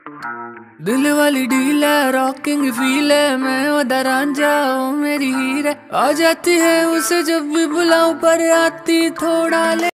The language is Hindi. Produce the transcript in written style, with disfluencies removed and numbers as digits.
दिल वाली डील है, रॉकिंग फील है, मैं उधर रांझा ओ मेरी हीर है। आ जाती है उसे जब भी बुलाऊं पर आती थोड़ा ले